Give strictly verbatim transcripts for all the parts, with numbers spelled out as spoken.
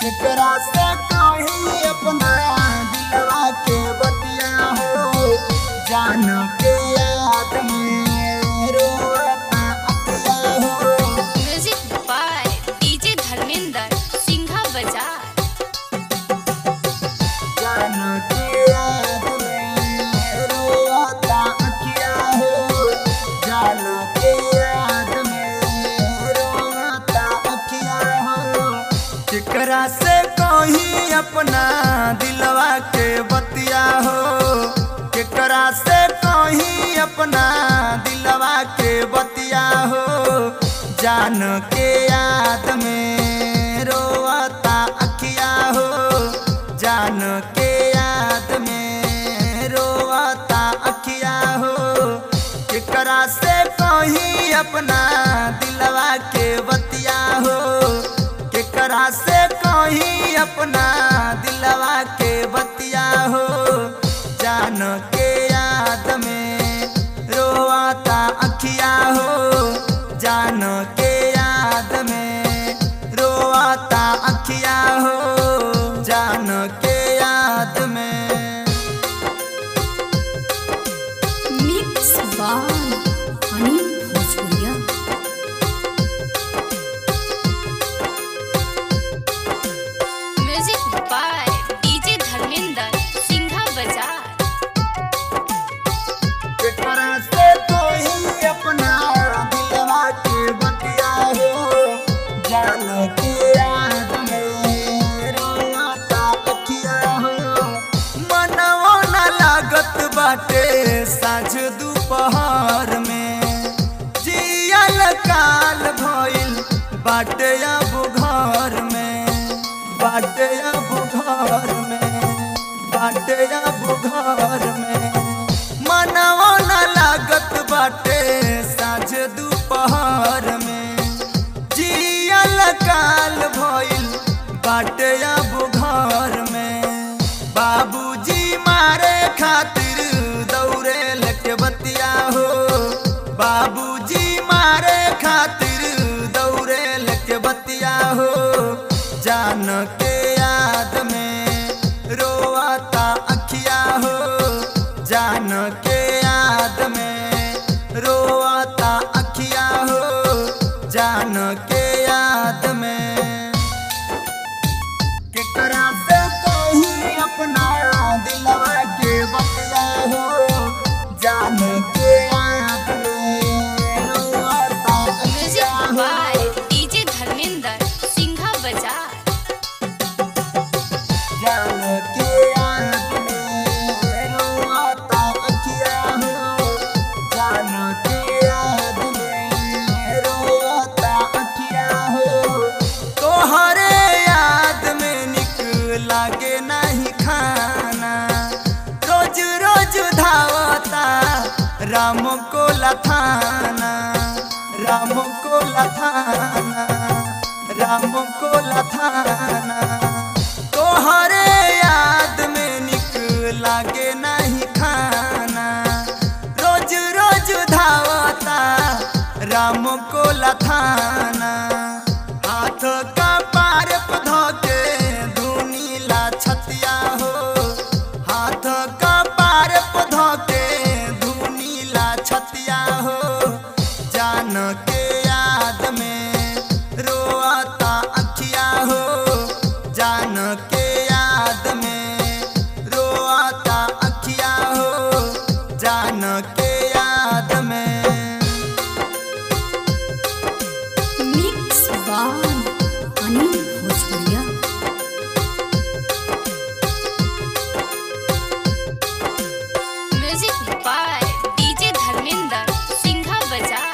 केकरा से कहीं अपना दिलवा के बतिया हो, जान के याद में रोता अखिया हो। म्यूजिक बाय डीजे धर्मेंद्र सिंघा बाजार। जान के याद में रोता अखिया हो, जान के याद में रोता अखिया हो। केकरा से कहीं अपना दिलवा के बतिया हो, केकरा से कहीं अपना दिलवा के बतिया हो, जान के याद में रोता अखिया हो, जान के याद में रोता अखिया हो। केकरा से कहीं अपना दिलवा के बतिया हो, केकरा से कहीं अपना दिलवा के बतिया हो, जान के याद में रोता अखिया हो, जान के याद में रोता अखिया हो, जान के याद में। मिक्स बाय अनिल भोजपुरिया। म्यूजिक बाय डीजे धर्मेंद्र सिंघा बाजार। केकरा से कोई अपना दिलवा के बतिया हो, जान के याद में रोता अखिया हो। मनवा न लागत बाटे साँझ दोपहर में, जियल काल भइल बाटे अब घर में, बाटे अब घर में, बाटे अब घर में। मनवा न लागत बाटे साँझ दोपहर में, जियल काल भइल बाटे अब घर में। बाबूजी मारे खातिर दौड़े लके बतिया हो, बाबूजी मारे खातिर दौड़े लके बतिया हो, जान के याद में रोता अखिया हो, जान के याद में रोता अखिया हो, जान के याद में। केकरा से कहीं अपना दिलवा के बतिया हो, जान के याद में रोता म्यूजिक अखिया हो। बाय डीजे धर्मेंद्र सिंघा बाजार। जान के याद में रोता अखिया हो, जान के याद में रोता अखिया हो। तोहरे याद में निक लागे नहीं खाना, रोज रोज धावता राम को लथाना, राम को लथाना, राम को लथाना। तोहरे याद में निक लागे नहीं खाना, रोज रोज धावता राम को लथाना। हाथ का पार धो के धुनीला छतिया हो, हाथ का पार धो के धुनीला छतिया हो, जान के याद में रोता अखिया हो, जान के याद में रोता अखिया हो, जान के याद में। मिक्स बाय अनिल भोजपुरिया। म्यूजिक बाय डीजे धर्मेंद्र सिंघा बाजार।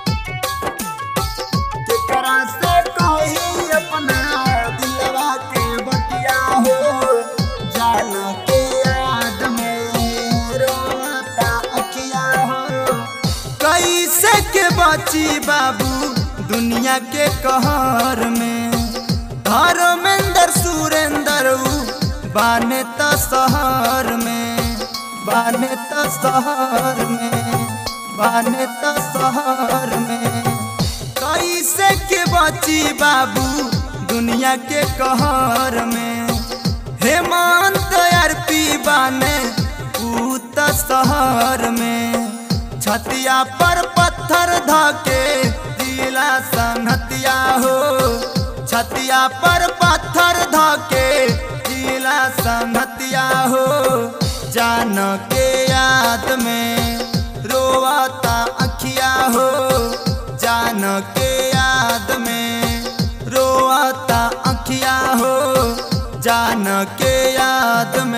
केकरा से कहीं अपना दिलवा के बतिया हो, जान के याद में रोता अखिया हो। कैसे के बची बाबू दुनिया के कहर में, धर्मेंद्र सुरेंद्र बाने त शहर में, बाने त शहर में, बाने त शहर में। कैसे के बची बाबू दुनिया के कहर में। हेमंत यार पी बाने पूत शहर में। छतिया पर पत्थर धके जिला संहतिया हो। छतिया पर पत्थर धके जिला संहतिया हो। जान के याद में रोवाता अखिया हो। जान के याद में रोवाता अखिया हो। जान के याद में